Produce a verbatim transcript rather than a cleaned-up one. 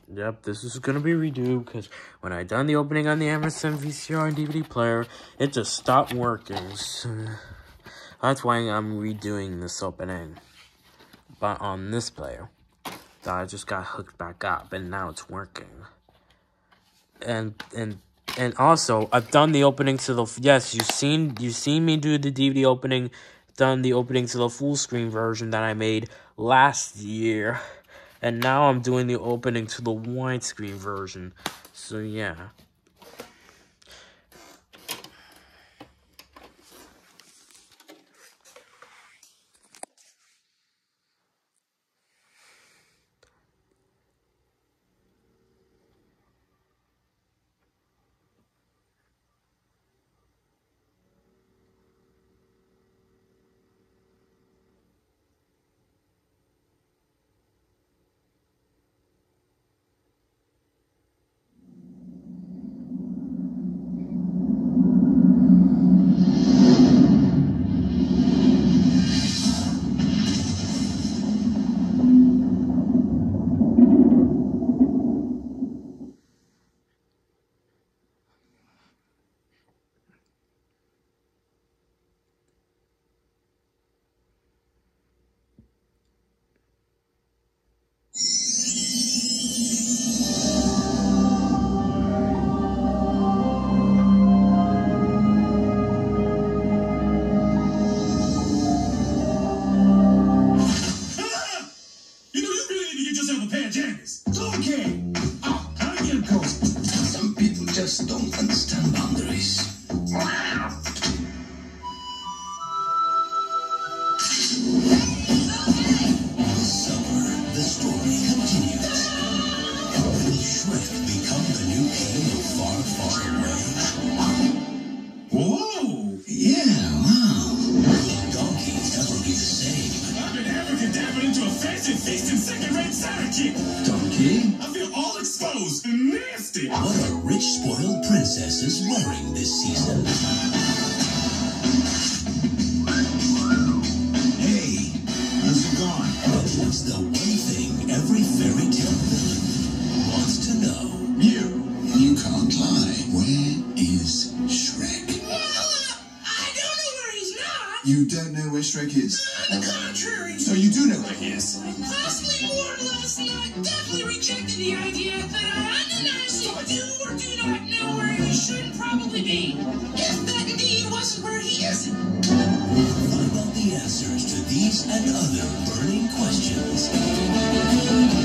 Yep, this is gonna be redo because when I done the opening on the M S N V C R and D V D player, it just stopped working. So that's why I'm redoing this opening. But on this player, that I just got hooked back up, and now it's working. And and and also, I've done the opening to the yes, you've seen you've seen me do the D V D opening, done the opening to the full screen version that I made last year. And now I'm doing the opening to the widescreen version. So, yeah. Don't understand boundaries. This summer, the story continues. Will Shrek become the new king of far, far away? Whoa! Yeah, wow. Will Donkey ever be the same? I've been abracadabbing into a fancy feast and second-rate sidekick. Donkey? I feel all exposed and nasty. What are rich, spoiled princesses wearing this season? Hey, how's it going? But what's the one thing every fairy tale villain wants to know? You. You can't lie. Where is Shrek? Well, uh, I don't know where he's not. You don't know where Shrek is? On the contrary. So you do know where he is? Possibly more or less, and I definitely rejected the idea that I undeniably do or do not know where he should probably be. If that indeed wasn't where he is. Find out the answers to these and other burning questions